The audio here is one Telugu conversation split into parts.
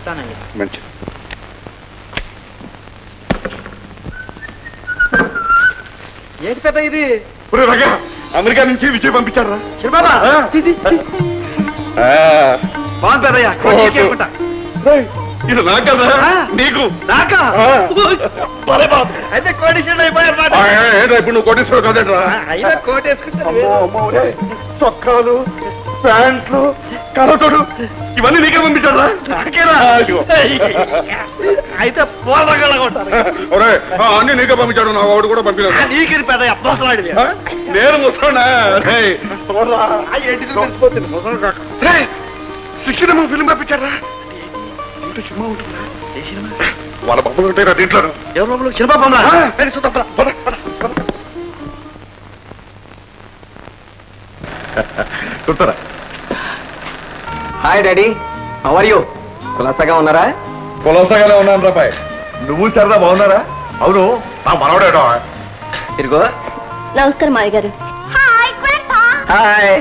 వస్తానండి. మంచిది. ఏంటి పెద్ద ఇది? అమెరికా నుంచి విజయ్ పంపించారా? బాగుంది పెద్దయ్యా. ఇది నాకు కదా? నీకు? నాకా? అయితే కోటేశ్వరుడు అయిపోయారు. ఇప్పుడు నువ్వు కోటేశ్వరుడు కదట్రా? అయినా కోట్ వేసుకుంటా. చొక్కాలు, ప్యాంట్లు, కలతోడు ఇవన్నీ నీకే పంపించారా? నాకేనా? అయితే పోలగలగొట్టారు. అన్ని నీకే పంపించాడు. నా వాడు కూడా పంపించాడు. నీకు పెద్ద ముసలాడి. నేను ముసలాడా? తెలిసిపోతుంది ముసలు కాక. శిక్షణ ఫిల్మ్ పంపించారా? సినిమా ఉంటుందా? వాళ్ళ బొమ్మలు ఉంటాయి దీంట్లో. ఎవరు బొమ్మలు? చిన్నబాబు చూస్తారా? Hi daddy, how are you? కులాసాగా ఉన్నారా? కులాసాగానే ఉన్నాను రాబాయ్. నువ్వు సరదా బాగున్నారా? అవును, నా మనవడేటో. తిరుగు. నమస్కారం మాయ గారు. హాయ్.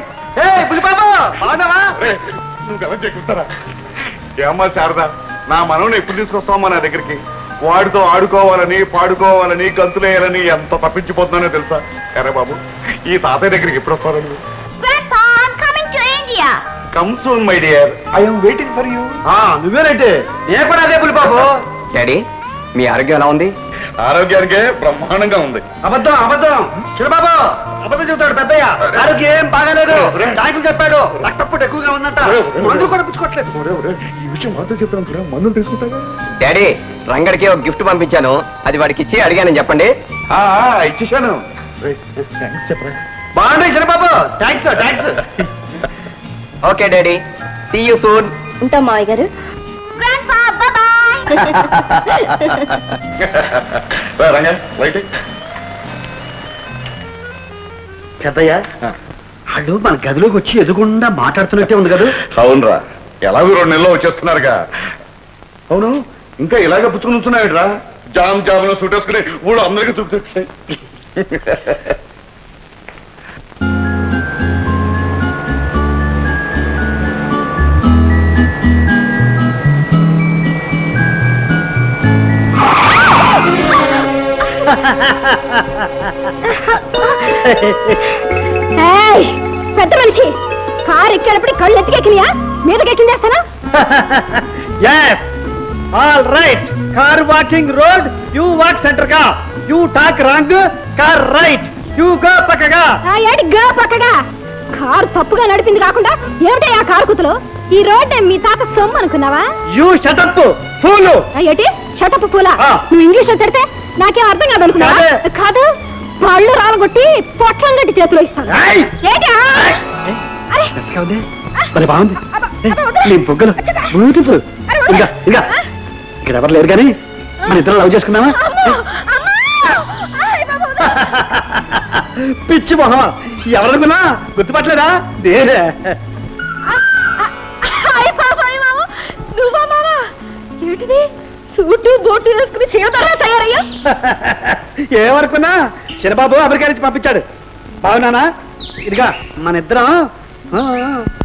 నువ్వు చెప్తారా? ఏమ్మా శారదా, నా మనవని ఎప్పుడు తీసుకొస్తావమ్మా నా దగ్గరికి? వాడితో ఆడుకోవాలని, పాడుకోవాలని, గంతులేయాలని ఎంత తప్పించిపోతున్నానో తెలుసా? అరే బాబు, ఈ తాతయ్య దగ్గరికి ఎప్పుడు వస్తావు? Come soon my dear, I'm waiting for you. నువ్వేనంటే ఏ కూడా అదే బాబు. డాడీ, మీ ఆరోగ్యం ఎలా ఉంది? ఆరోగ్యానికే బ్రహ్మాండంగా ఉంది. అబద్ధం అబద్ధం. చిన్నబాబు అబద్ధం చెబుతాడు పెద్దయ్య. ఆరోగ్యం ఏం బాగాలేదు. డాక్టర్ చెప్పాడు రక్తపోటు ఎక్కువగా ఉందంట. మందులు కూడా పుచ్చుకోవట్లేదు. ఈ విషయం మాతో చెప్తాను కూడా, మందులు తీసుకుంటాగా. డాడీ, రంగడికి ఒక గిఫ్ట్ పంపించాను, అది వాడికి ఇచ్చి అడిగానని చెప్పండి. ఇచ్చేసాను. చెప్పరా? బాగుంది చిన్నబాబు. Thanks thanks. Okay daddy, see you soon. ఉంటాం మాయ గారు. పెద్దయ్య, వాళ్ళు మన గదిలోకి వచ్చి ఎదుగుండా మాట్లాడుతున్నట్టే ఉంది కదా? అవునరా, ఎలాగో 2 నెలల్లో వచ్చేస్తున్నారుగా. అవును, ఇంకా ఇలాగ పుచ్చుకుని ఉంటున్నాయట్రా? జామ్ జామ్లో సుట్టేసుకుని ఊళ్ళో అందరికీ చూపుతాయి. పెద్ద మనిషి, కారు ఎక్కేటప్పుడు కళ్ళు ఎత్తికెక్కినాయా? మీదకెక్కిందేస్తానా? All right. Car walking road, you walk centre గా. You talk wrong, car right. You go పక్కగా. ఏడి గో పక్కగా? కారు తప్పుగా నడిపింది కాకుండా ఏమిటా ఆ కారు కుతులు? ఈ రోడ్ మీ తాత సొమ్ము అనుకున్నావా? You shut up fool. ఏంటి షటప్ పూలా? నువ్వు ఇంగ్లీష్ లో తిడితే నాకేం అర్థం కాదనుకున్నావా? కాదు, పళ్ళు రాలగొట్టి పొట్లం గట్టి చేతిలో ఇస్తాను. బాగుంది నీ బొగ్గలు, బ్యూటిఫుల్. ఇంకా ఇంకా ఇక్కడ ఎవరు లేరు కానీ మన ఇద్దరు లవ్ చేసుకున్నావా? పిచ్చి మొహం, ఎవరనుకున్నా గుర్తుపట్టలేదా? నేనే. ఏంటిది సూటు బోటు వేసుకుని సీతారా తయారయ్యా? ఏమనుకున్నా చిన్నబాబు అమెరికా నుంచి పంపించాడు. బాగున్నానా? ఇదిగా మన ఇద్దరం